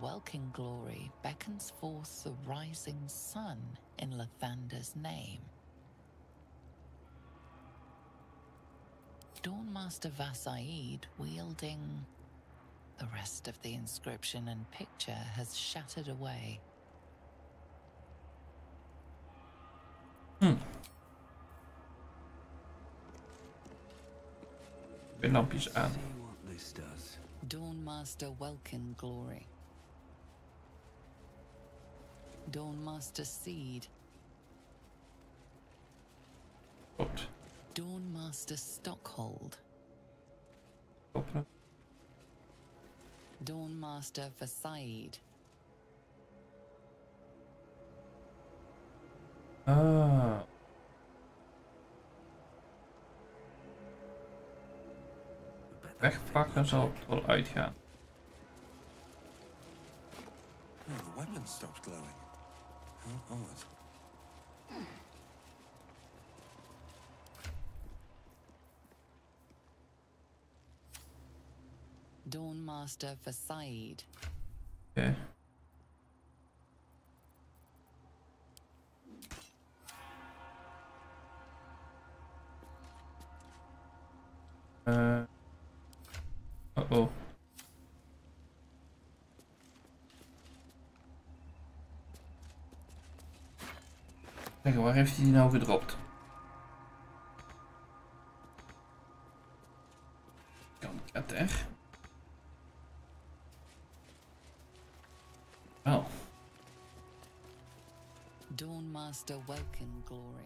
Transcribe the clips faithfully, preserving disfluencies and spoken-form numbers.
Welkin Glory beckons forth the rising sun in Lathander's name. Dawnmaster Vasaid wielding... The rest of the inscription and picture has shattered away. Hmm. Weer lampjes aan. Dawnmaster Welkin Glory. Dawnmaster Seed. Klopt. Dawnmaster Stockhold. Openen. Dawnmaster Vasaid. Ah. Wegpakken zal het wel uitgaan. Oh, the weapon stopped glowing. How odd. Dawnmaster Vasaid. Oké. Okay. Uh. Uh oh. Kijk, waar heeft hij die nou gedropt? Kan het echt? Oh. Dawnmaster Welkin Glory.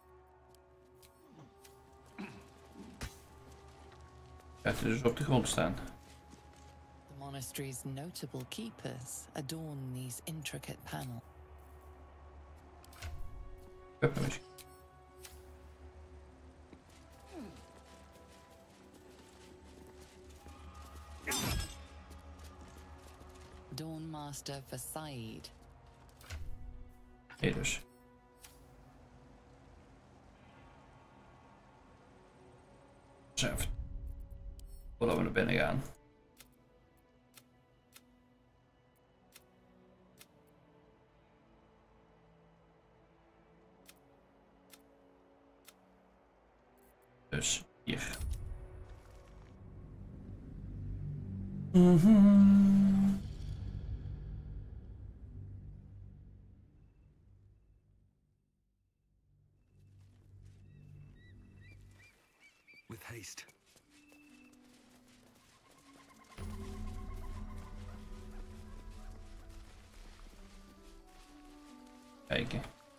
Gaat hij dus op de grond staan? The monastery's notable keepers adorn these intricate panels. Misschien. Dawnmaster Vasaid. Nee, dus. Zo even. Voordat we naar binnen gaan. Dus hier. Mm-hmm. With haste. Kijken.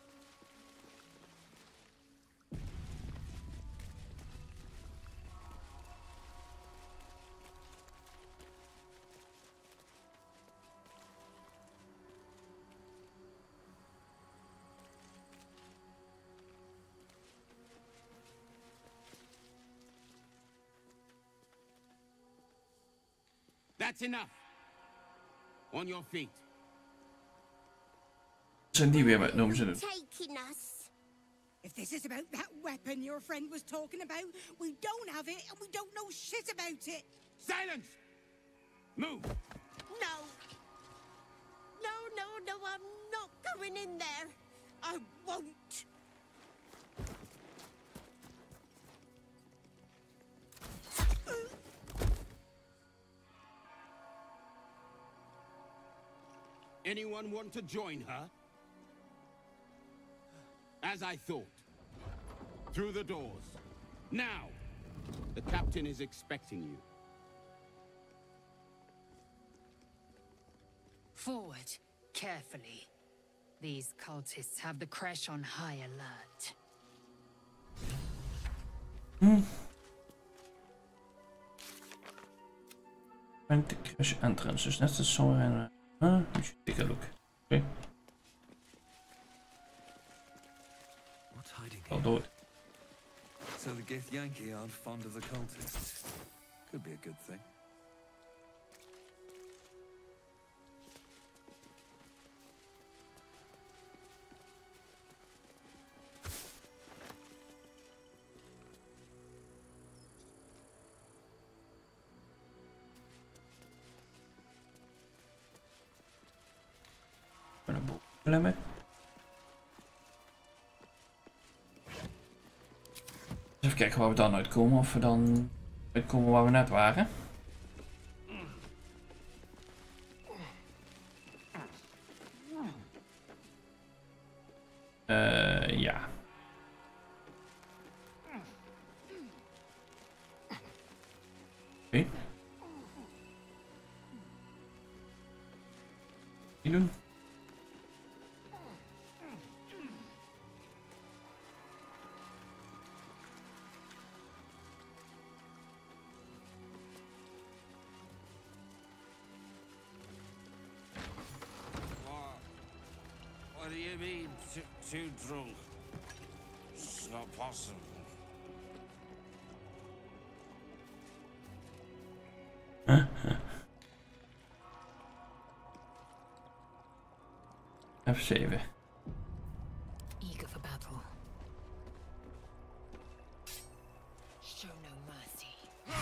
That's enough. On your feet. Zijn die weer met noemen ze het? Taking us. If this is about that weapon your friend was talking about, we don't have it and we don't know shit about it. Silence! Move! No. No, no, no, I'm not going in there. I won't. Anyone want to join her? As I thought. Through the doors. Now! The captain is expecting you. Forward, carefully. These cultists have the crash on high alert. Hmm. Find the crash entrance. Dus net als somewhere. Huh? We should take a look. Okay. What's hiding I'll here? do it. So the Githyanki aren't fond of the cultists. Could be a good thing. Klemmen. Even kijken waar we dan uitkomen. Of we dan uitkomen waar we net waren. Uh, ja. Oké. Okay. Die doen. What do you mean, too, too drunk? It's not possible. F zeven. Eager for battle. Show no mercy.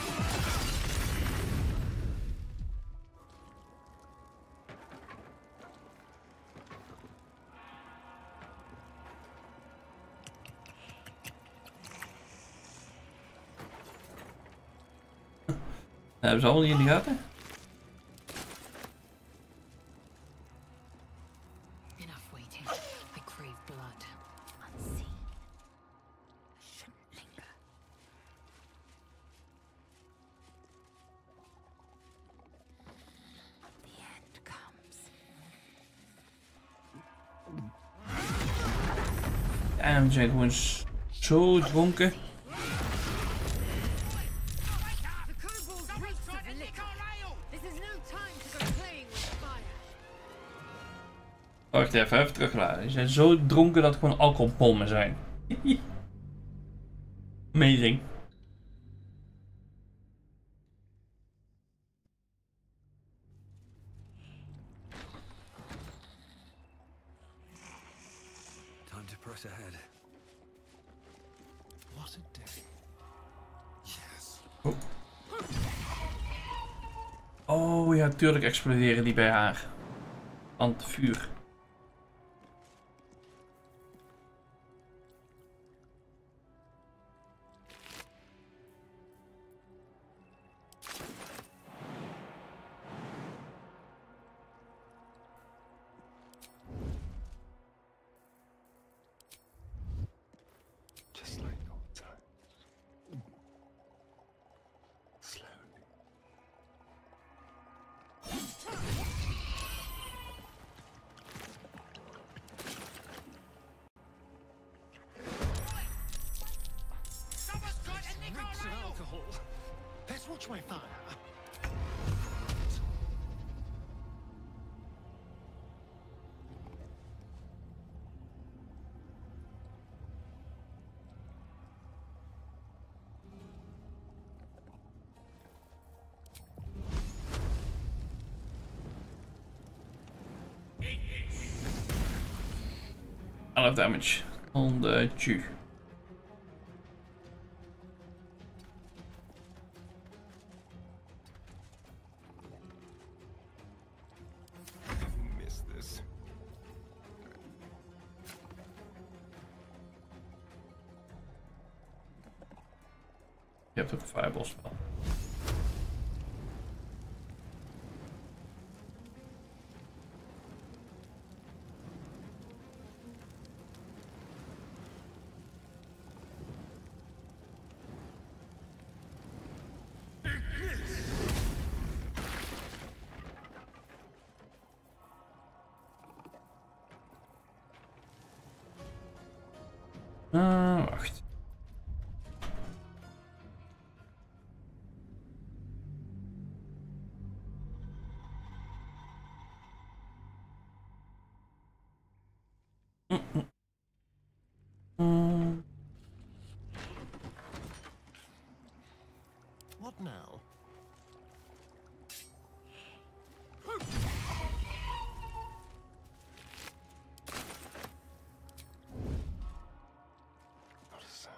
Hebben ze allemaal niet in de gaten? Enough waiting. I crave blood. Unseen. I shouldn't linger. The end comes. En we zijn gewoon zo dronken. Wacht even, even terugladen. Die zijn zo dronken dat het gewoon alcoholbommen zijn. Amazing. Time to press ahead. What a day. Yes. Oh. Oh ja, tuurlijk exploderen die bij haar. Aan het vuur. Just like old times. Slowly. Someone's got a Reeks of alcohol. Let's watch my fire. twaalf damage on the Jew. Miss this. Je hebt ook een fireball spel. Uh, wacht. Mm -mm. Mm. What now? Not a sound.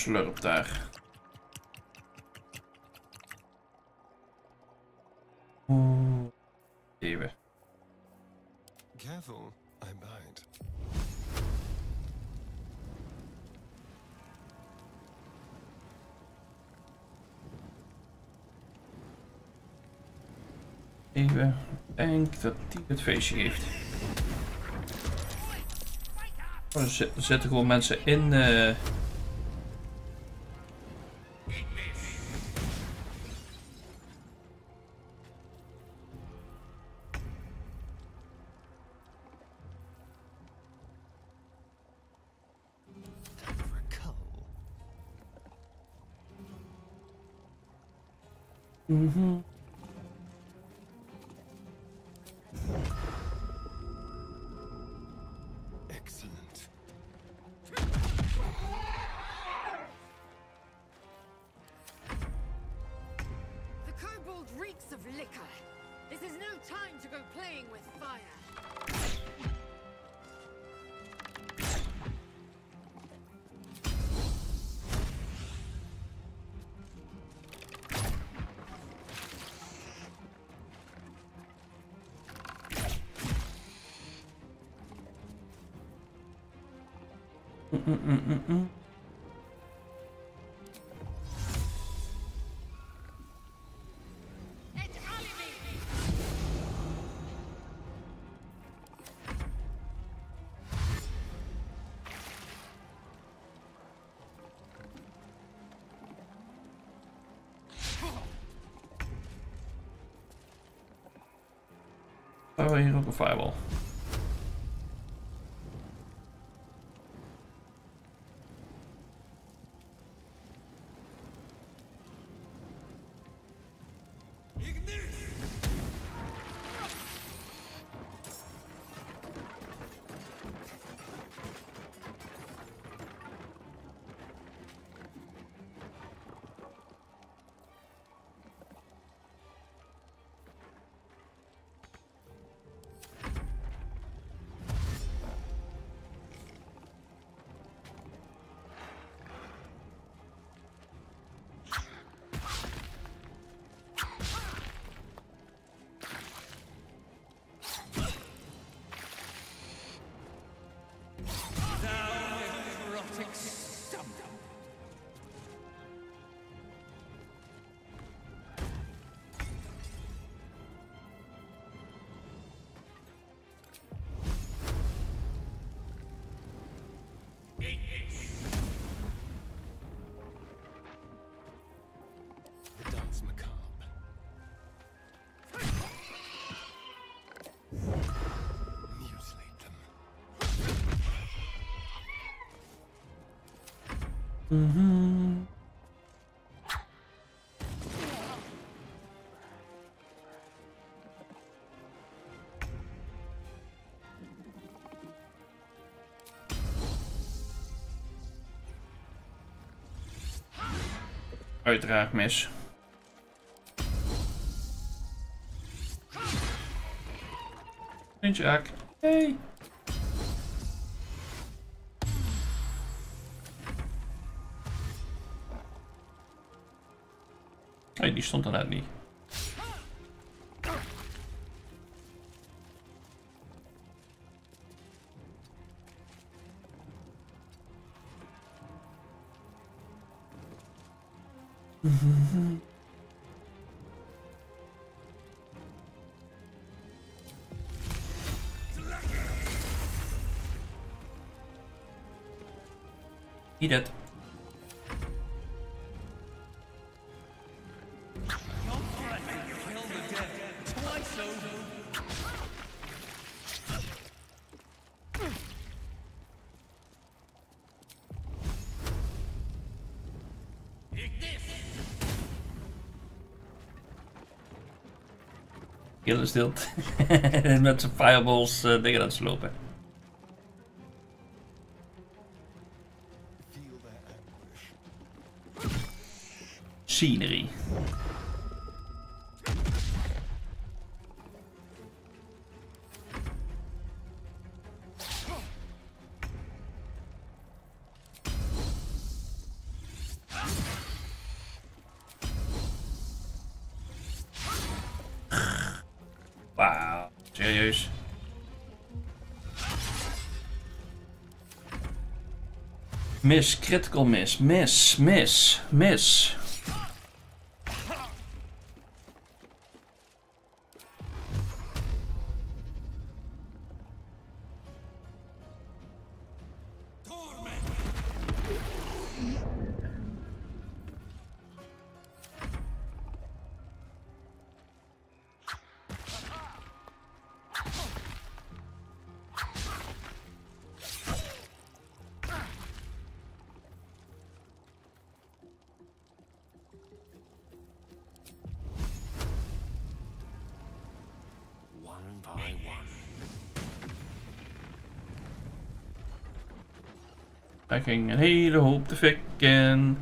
slurp daar. Oeh. Even. Careful, I bite. Even. Ik denk dat die het feestje geeft. Oh, er zitten gewoon mensen in. Uh... Mm-hmm. Excellent. The kobold reeks of liquor. This is no time to go playing with fire. Mm -mm -mm -mm. Oh, hier ook een fireball. The dance macabre. Mutilate them. Mm-hmm. Uiteraard mis. Eentje raak. Hey. Hey, die stond er net niet. Mm-hmm. Eat it. Killer stilt met zijn fireballs uh, dingen aan het slopen. Scenery. Wauw, serieus. Miss, critical miss, miss, miss, miss. Hij ging een hele hoop te fik in.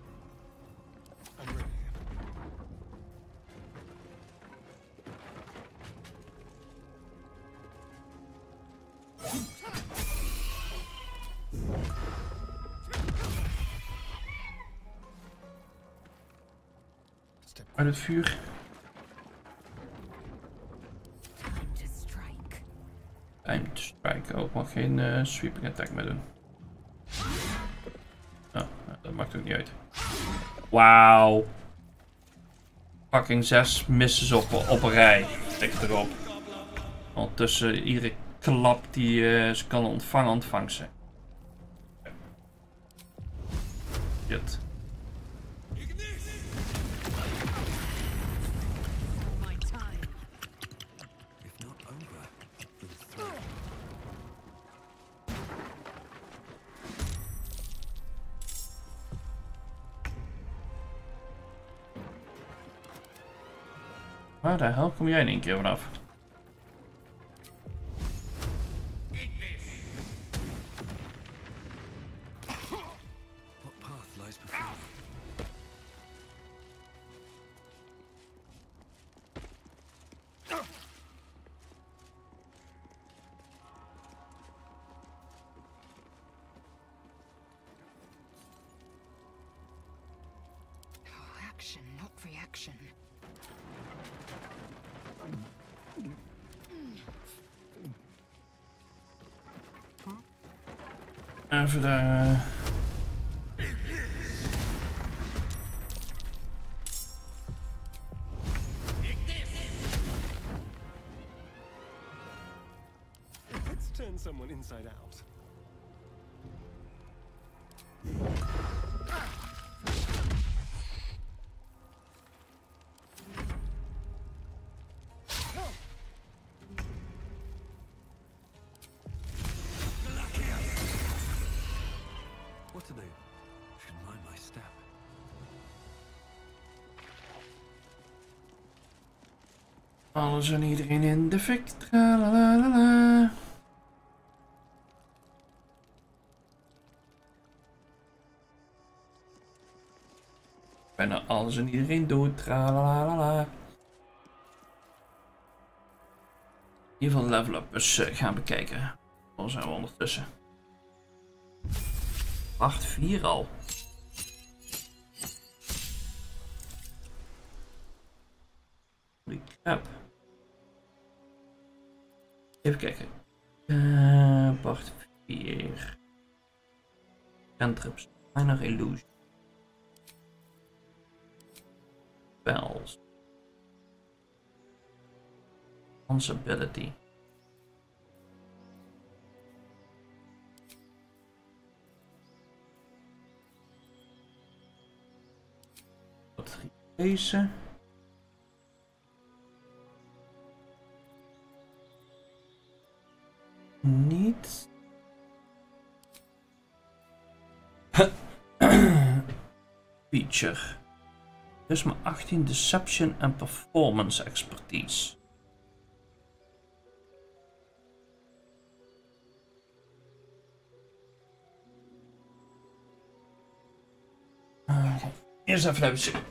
Uit het vuur. Time to strike. Oh, ik mag geen uh, sweeping attack meer doen. Oh, dat maakt ook niet uit. Wauw. Fucking zes misses op, op een rij. Tik erop. Ondertussen iedere klap die uh, ze kan ontvangen, ontvangt ze. Shit. Waar de hel kom jij in één keer vanaf? Action, not reaction. Even de... Let's turn someone inside out. What to do? Should mind my step. Alles en iedereen in de fik. Tralalala. Bijna alles en iedereen dood. Tralalala. In ieder geval de level up dus uh, gaan bekijken. Dan zijn we ondertussen. acht vier al. Holy crap. Even kijken. Uh, acht vier. Cantrips. Minor illusion. Spells. Responsibility. Wat deze? Niet. Feature. Dus maar achttien Deception en Performance Expertise. Uh, eerst even even zien.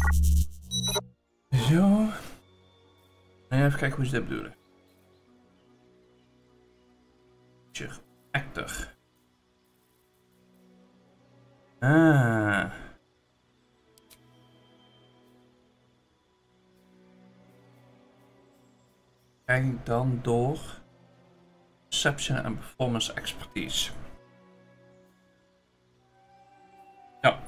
Zo. En even kijken hoe ze dit bedoelen. Actor. Ah. Kijk dan door perception en performance expertise. Ja.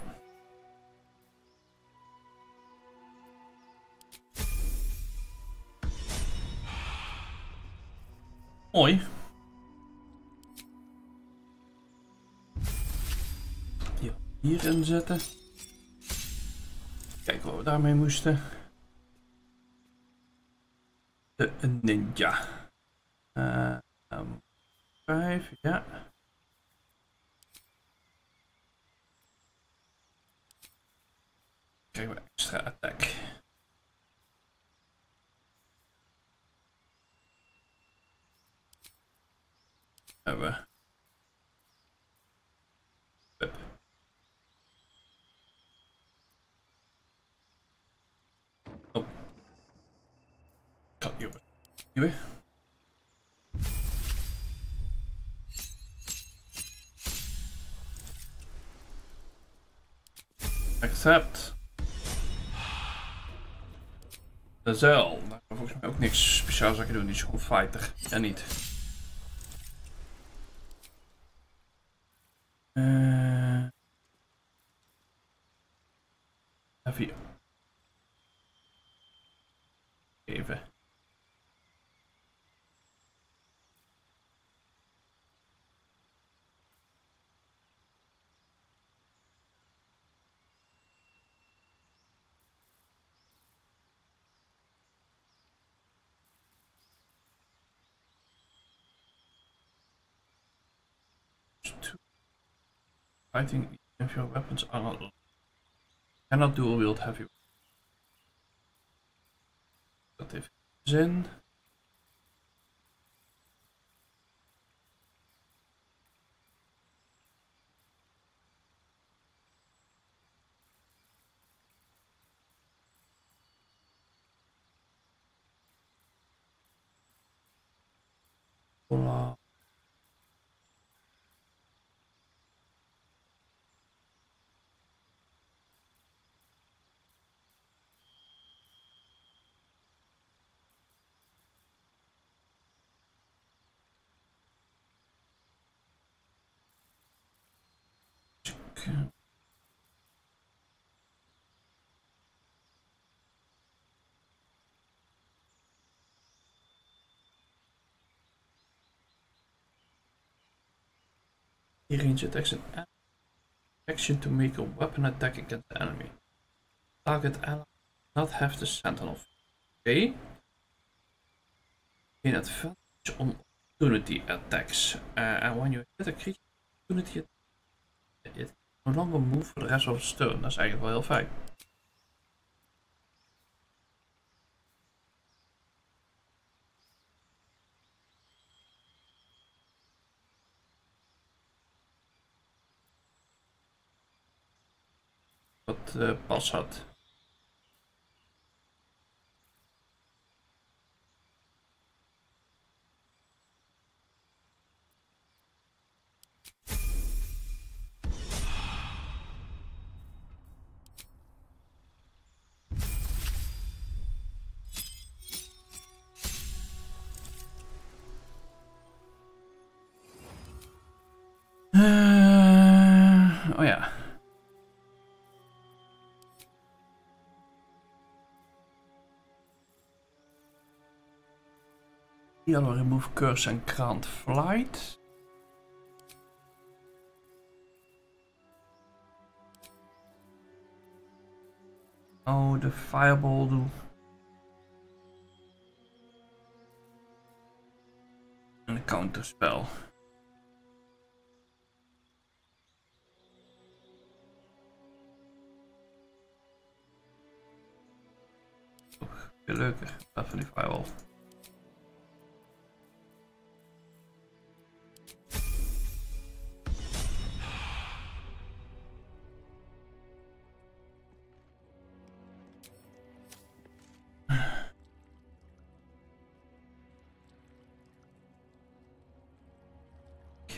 Mooi. Die hierin zetten. Kijken wat we daarmee moesten. De ninja. Uh, um, vijf, ja. Krijgen we extra attack. Hebben we. Hup. Oh. Kan niet Nieuwe. Accept. De zeil. Daar kan volgens mij ook niks speciaals aan doen. Die is gewoon fighter. Ja, niet. Uh, Even. Even. Fighting if your weapons are not cannot dual wield heavy. Dat heeft zin. Voilà. Range attacks an action to make a weapon attack against the enemy. Target ally not have the sentinel. Okay. Gain advantage on opportunity attacks. Uh, and when you hit a creature opportunity attack, it no longer move for the rest of its turn. Dat is eigenlijk wel heel fijn. Wat uh, pas had. Uh, oh ja. Yellow remove curse and grant flight. Oh, de fireball doe. En een counterspel. Toch veel leuker. Dat van die fireball.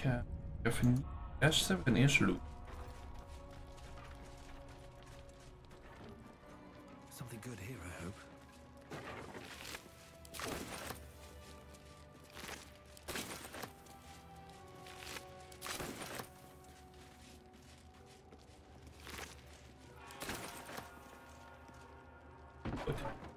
ga even testen. We gaan eerst loot. Something good here, I hope. Goed.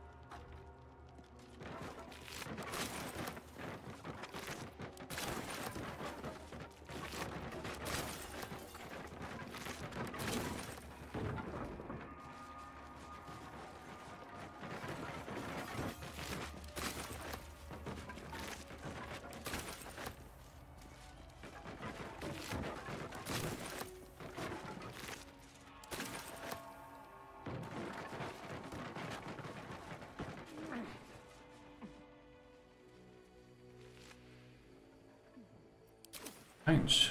Eens.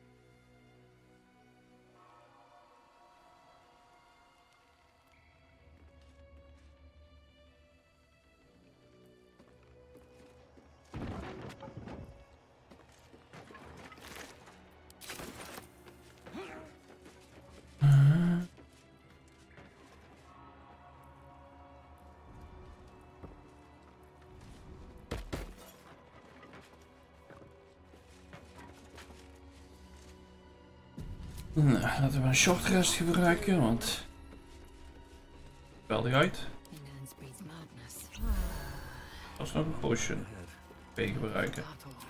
Nou, laten we een shortcast gebruiken, want... Wel die uit. Dat is nog een potion. B gebruiken.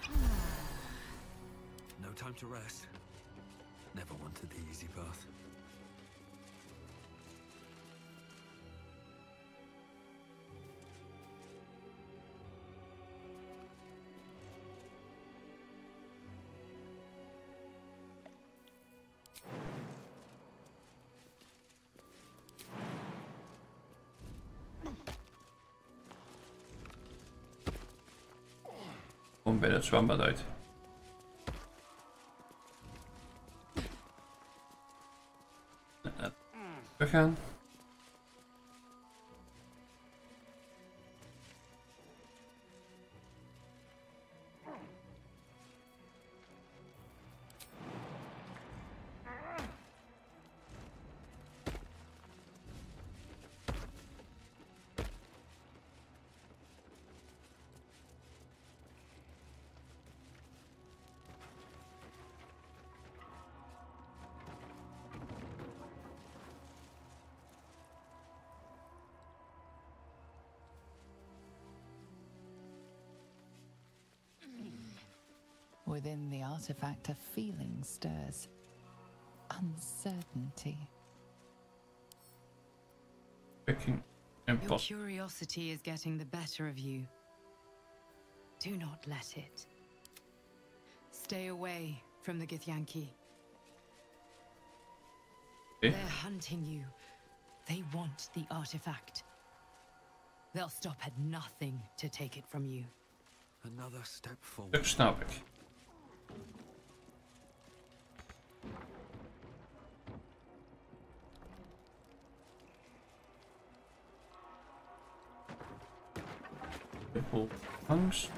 No time to rest. Never wanted the easy path. Kom bij dat zwembad uit. We gaan. Within the artifact, a feeling stirs. Uncertainty. Picking Your impossible. curiosity is getting the better of you. Do not let it. Stay away from the Githyanki. Okay. They're hunting you. They want the artifact. They'll stop at nothing to take it from you. Another step forward. Dat snap ik. Dubbel langs.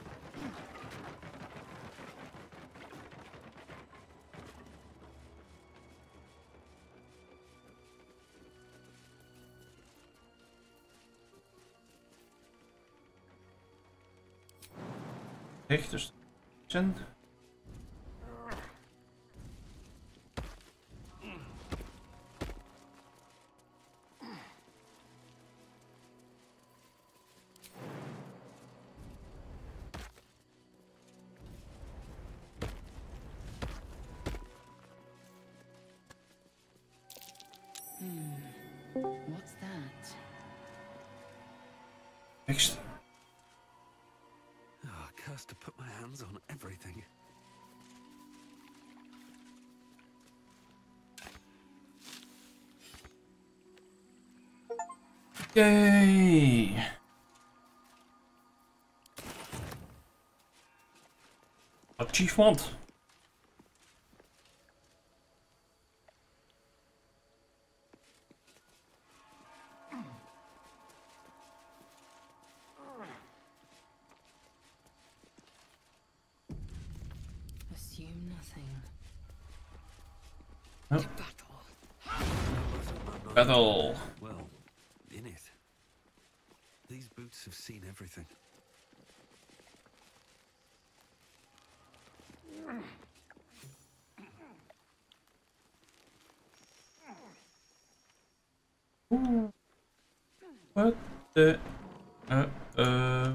Echt dus. Zijn. What's that? Next. Ah, cursed to put my hands on everything. Yay! Achievement. Assume Oh. Battle. Well, in it. These boots have seen everything. What the... Uh, uh...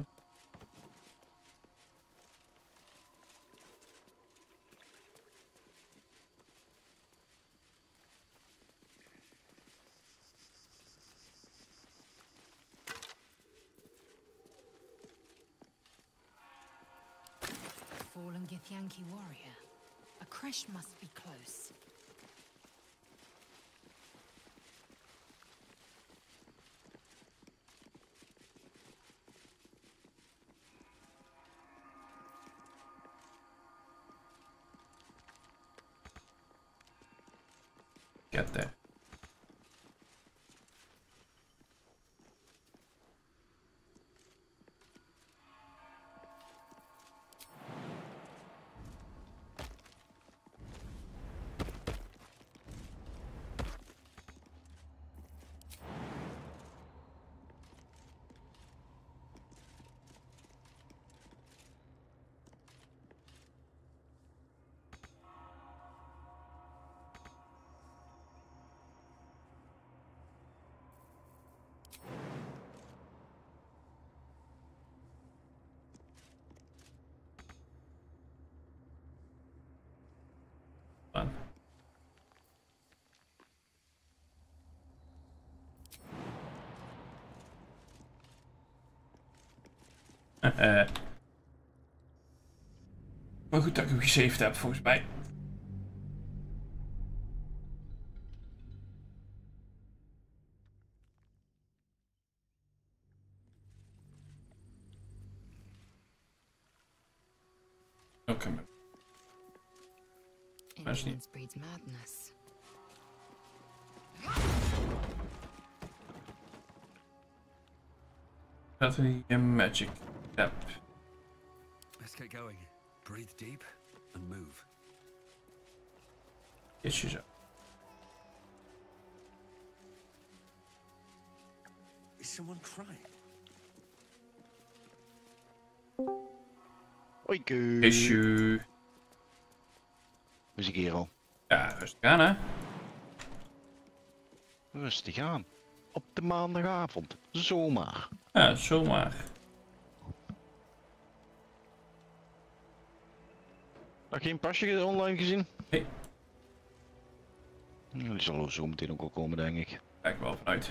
Fallen Githyanki warrior. A creche must be close. Get there. Fun. Maar goed dat ik hem gesaved heb, volgens mij. Oké. Okay. Ignorance breeds madness. Battery and magic tap. Let's get going. Breathe deep and move. Is zo. Is someone crying? Hoi, keu. Issue. Muziek hier al. Ja, rustig aan hè. Rustig aan. Op de maandagavond. Zomaar. Ja, zomaar. Heb je geen pasje online gezien? Nee. Die zal zo meteen ook wel komen, denk ik. Kijk wel vanuit.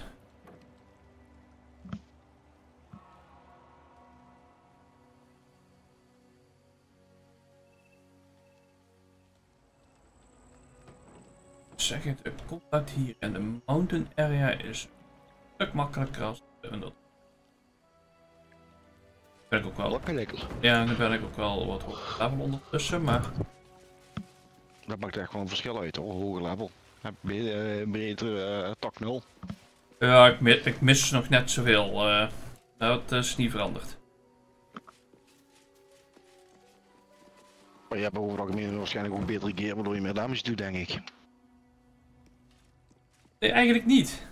Zeg het, het combat hier in de mountain area is een stuk makkelijker als de Underdark. Ben ik ook wel. Lekker lekker. Ja, nu ben ik ook wel wat hoger level ondertussen, maar. Dat maakt echt wel een verschil uit hoor, hoger level. Heb je uh, beter uh, tak nul. Ja, ik mis, ik mis nog net zoveel. Uh, dat is niet veranderd. Maar je hebt over het algemeen waarschijnlijk ook betere gear waardoor je meer damage doet, denk ik. Nee, eigenlijk niet.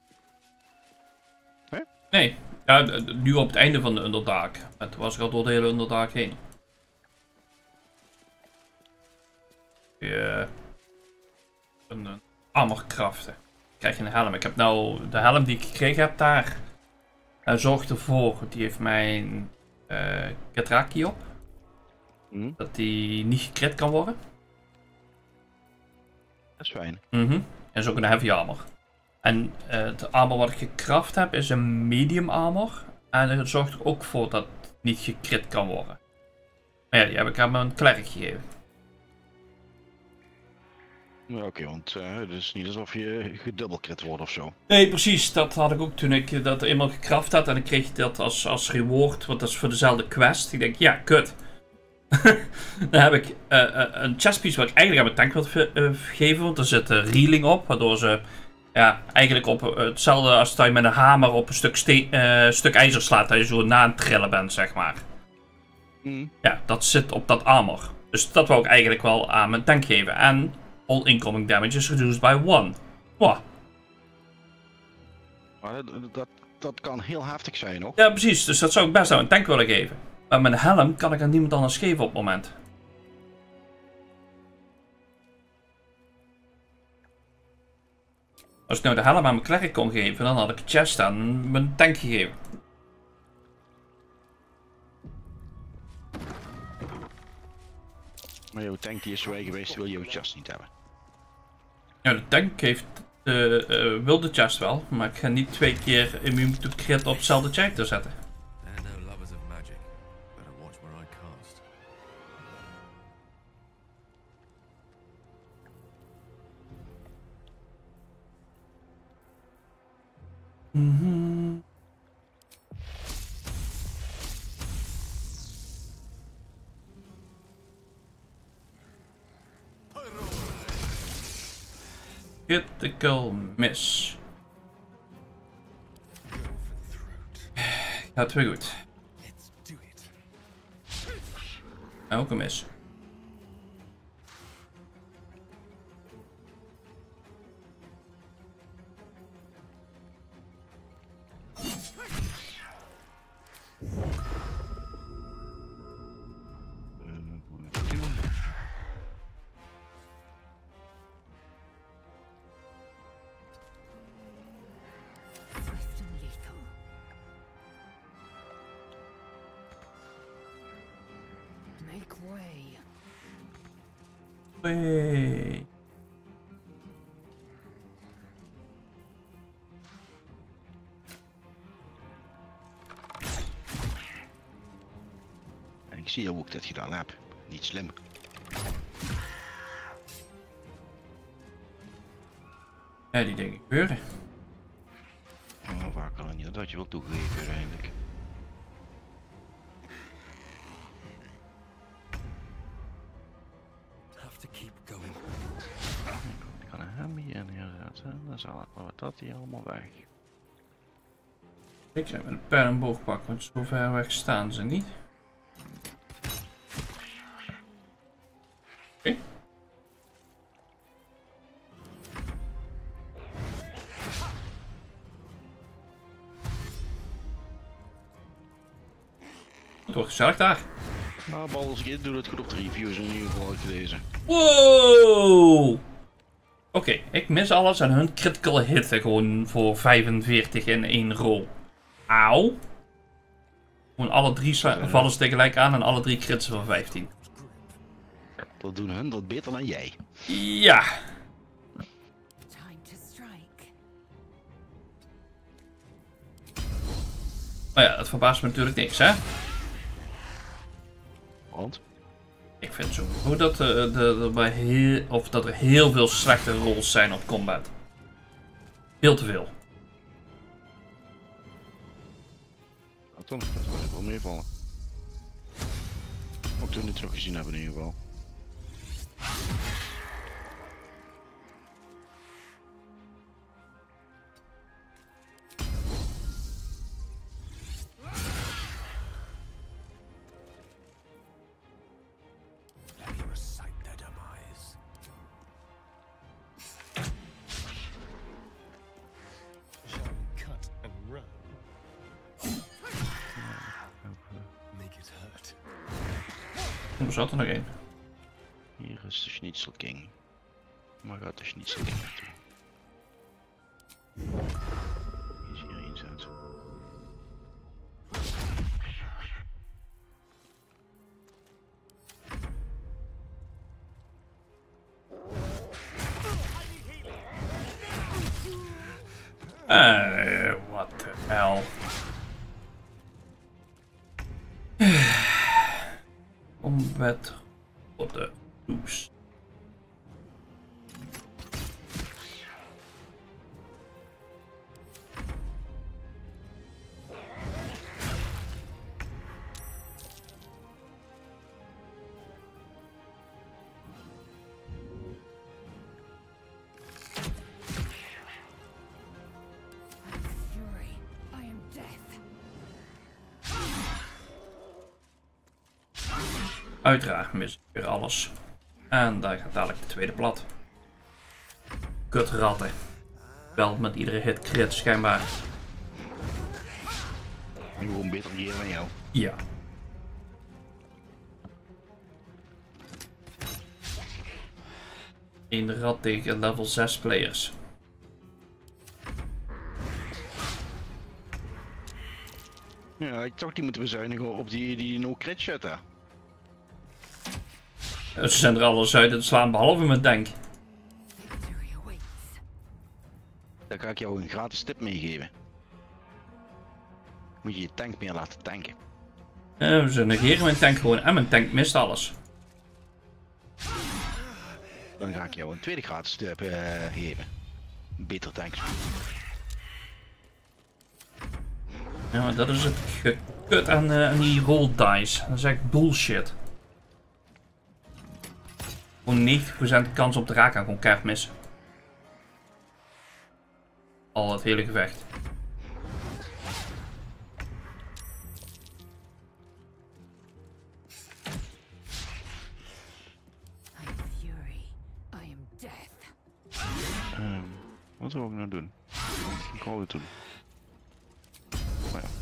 Hè? Nee. Ja, nu op het einde van de Underdark. Het was ik al door de hele Underdark heen. Ja. Een, een armor craften. Krijg je een helm. Ik heb nou de helm die ik gekregen heb daar. Hij zorgt ervoor, die heeft mijn uh, Katraki op. Mm. Dat die niet gecrit kan worden. Dat is fijn. Mhm. En is ook een heavy armor. En uh, het armor wat ik gecraft heb is een medium armor. En het zorgt er ook voor dat het niet gecrit kan worden. Maar ja, die heb ik aan mijn klerk gegeven. Ja, oké, okay, want uh, het is niet alsof je gedubbelcrit wordt of zo. Nee, precies. Dat had ik ook toen ik dat eenmaal gecraft had. En dan kreeg je dat als, als reward. Want dat is voor dezelfde quest. Ik denk, ja, kut. Dan heb ik uh, uh, een chestpiece wat ik eigenlijk aan mijn tank wil uh, geven. Want er zit uh, reeling op. Waardoor ze ja, eigenlijk op uh, hetzelfde als dat je met een hamer op een stuk, steen, uh, stuk ijzer slaat. Dat je zo na aan het trillen bent, zeg maar. Mm. Ja, dat zit op dat armor. Dus dat wou ik eigenlijk wel aan mijn tank geven. En All incoming damage is reduced by one. Wow. Maar dat, dat, dat kan heel heftig zijn, hoor. Ja, precies. Dus dat zou ik best aan een tank willen geven. Maar met een helm kan ik aan niemand anders geven op het moment. Als ik nou de helm aan mijn klerk kon geven, dan had ik een chest aan mijn tank gegeven. Maar jouw tank die is zo geweest, wil je jouw chest niet hebben. Ja, de tank heeft de, uh, wil de chest wel, maar ik ga niet twee keer immune to crit op dezelfde character zetten. Mm-hmm. Critical miss. Gaat weer goed. Ook een mis. Hey. En ik zie hoe ik dat gedaan heb. Niet slim. Ja, die dingen gebeuren. Oh, waar kan het niet dat je wil toegeven uiteindelijk. Ik kan een hem hier neerzetten, dan zal ik maar dat hier allemaal weg. Ik zou met een pijl en boog pakken, want zo ver weg staan ze niet. Oké. Okay. Het wordt gezellig daar. Nou, Baldur's Gate doet het goed op de reviews in ieder geval gelezen. Wow! Oké, okay, ik mis alles en hun critical hitten gewoon voor vijfenveertig in één roll. Auw. Gewoon alle drie vallen ze tegelijk aan en alle drie critsen voor vijftien. Dat doen hun dat beter dan jij. Ja. Nou ja, dat verbaast me natuurlijk niks, hè? Want? Ik vind zo goed dat, uh, de, de, bij heel, of dat er heel veel slechte rolls zijn op combat. Veel te veel. Nou, dan, dat wil ik wel meevallen. Ook toen we het terug gezien hebben in ieder geval. Er zat er nog één. Hier is de Schnitzel King. Maar gaat de Schnitzel King naartoe? Hier is hier inzet. Uh, what the hell? Combat op de loose. Uiteraard mis ik weer alles. En daar gaat dadelijk de tweede plat. kutratten. Wel met iedere hit crit schijnbaar. En gewoon beter hier dan jou. Ja. Eén rat tegen level zes players. Ja, ik toch die moeten bezuinigen op die, die no-crit shit hè. Ze zijn er alles uit te slaan behalve met tank. Dan kan ik jou een gratis tip meegeven. Moet je je tank meer laten tanken. Uh, ze negeren mijn tank gewoon en mijn tank mist alles. Dan ga ik jou een tweede gratis tip uh, geven. Beter tanks. Ja, maar dat is het gekut aan, uh, aan die roll dice. Dat is echt bullshit. Gewoon negentig procent kans op te raken en gewoon keihard missen. Al het hele gevecht. Um, wat zou ik nou doen? Ik wou het doen. Oh ja.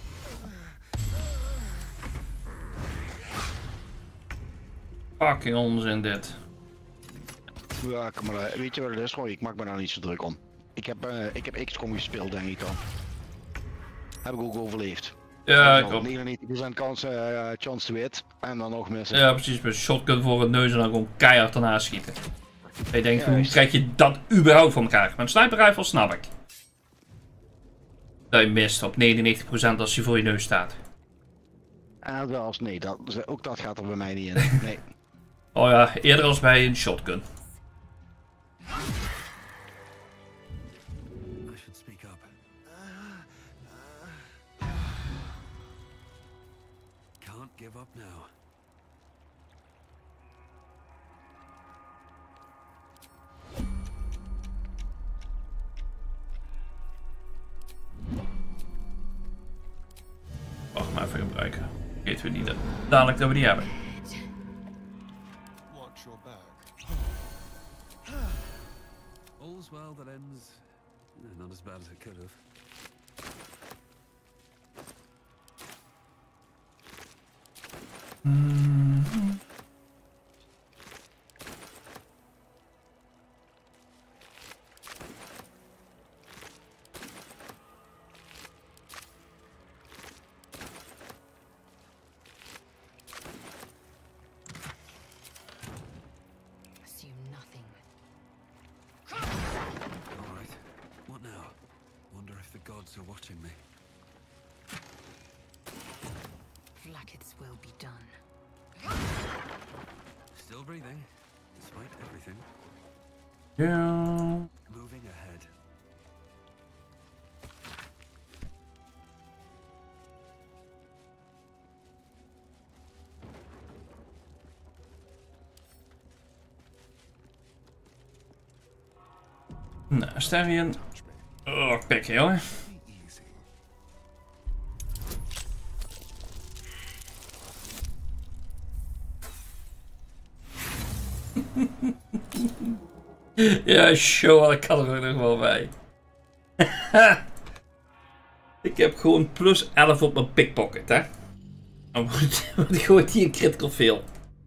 Fucking onzin dit. Ja, kom maar, weet je wat het is, Roy? Ik maak me daar niet zo druk om. Ik heb, uh, ik heb X COM gespeeld, denk ik dan. Heb ik ook overleefd. Ja, ik ook. negenennegentig procent kans, uh, chance to hit. En dan nog missen. Ja, precies. Met shotgun voor het neus en dan gewoon keihard ernaast schieten. Ik denk, Ja, hoe krijg je dat überhaupt voor elkaar? Met een sniper rifle snap ik. Dat je mist op negenennegentig procent als hij voor je neus staat. Ah, wel als nee, dat, ook dat gaat er bij mij niet in. Nee. Oh ja, eerder als bij een shotgun. I should speak up. Can't give up now. Wacht maar even gebruiken. Vergeten we niet dat dadelijk dat we die hebben. Watch your back. All's well that ends eh, not as bad as it could have. Mm-hmm. Are watching me. Flackets will be done. Still breathing, despite everything. Yeah. Moving ahead. Nou, Asterion. Oh, pik, jongen. Ja, show, ik kan er ook nog wel bij. Ik heb gewoon plus elf op mijn pickpocket, hè. Dan gooit hij een critical fail.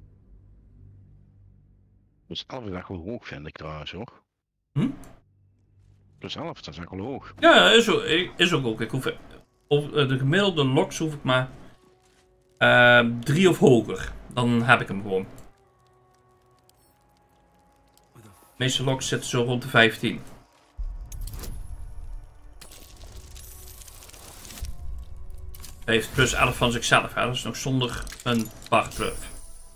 Plus elf is echt wel hoog, vind ik trouwens, hoor. Hm? Plus elf, dat is echt wel hoog. Ja, is ook, is ook ook. Ik hoef, op de gemiddelde loks hoef ik maar uh, drie of hoger. Dan heb ik hem gewoon. De meeste loks zitten zo rond de vijftien. Hij heeft plus elf van zichzelf, hè? Dat is nog zonder een barclub.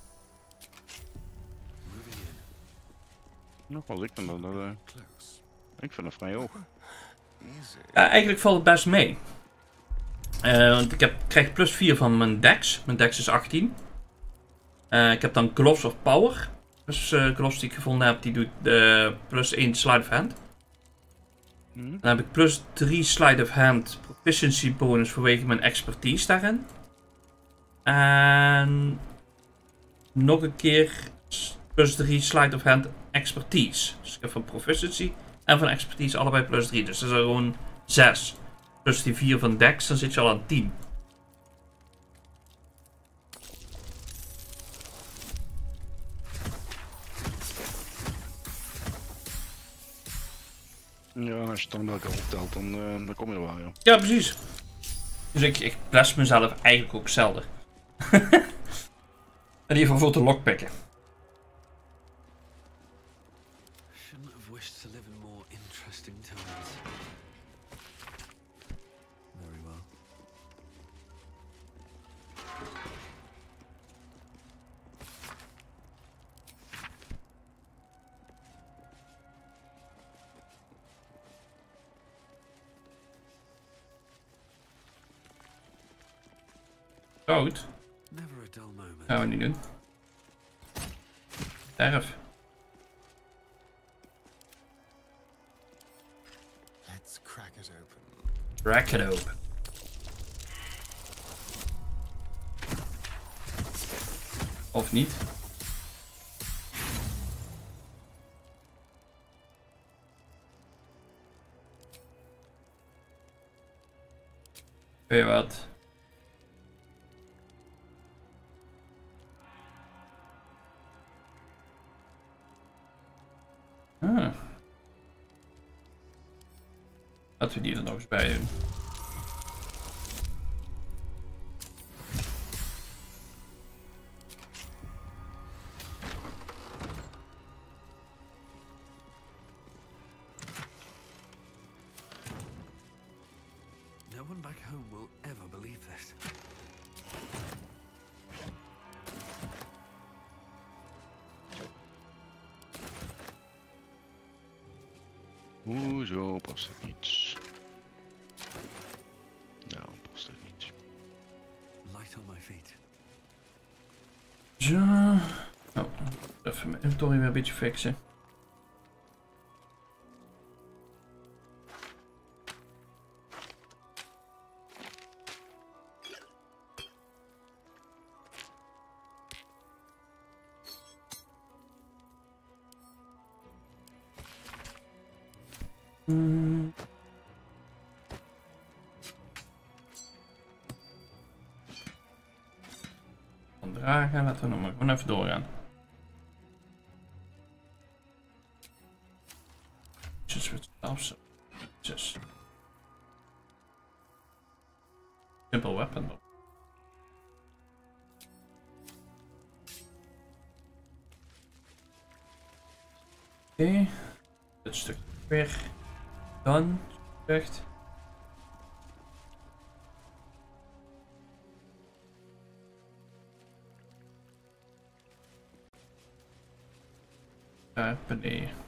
Nog wel, ik vind dat, uh, ik vind dat vrij hoog. Ja, eigenlijk valt het best mee. Uh, want ik heb, krijg plus vier van mijn dex. Mijn dex is achttien. Uh, ik heb dan Gloves of Power. Dus uh, gloves die ik gevonden heb, die doet uh, plus één Sleight of Hand. Mm. Dan heb ik plus drie Sleight of Hand proficiency bonus vanwege mijn expertise daarin. En nog een keer plus drie Sleight of Hand expertise. Dus ik heb van proficiency en van expertise allebei plus drie. Dus dat is er gewoon zes. Plus die vier van dex, dan zit je al aan tien. Ja, als je het dan bij elkaar optelt, dan, uh, dan kom je er wel, joh. Ja, precies. Dus ik, ik bless mezelf eigenlijk ook zelden. In ieder geval voor te lockpicken. Shouldn't have wished to live in more interesting times. Very well. Dood. Never a dull moment. Gaan we niet doen. Erf. Let's crack it open. Crack it open. Of niet. Weet je wat? Ah. Laten we die er nog eens bij doen. No one back home will ever believe this. Hoezo past het niet? Nou, past het niet. Light on my feet. Zo. Oh, even mijn inventory weer een beetje fixen. Hmm. Van dragen, laten we nog maar gewoon even doorgaan. Just with stops. Just simple weapon. Oké, okay. Dit stuk weer. Dan, echt. Daar beneden.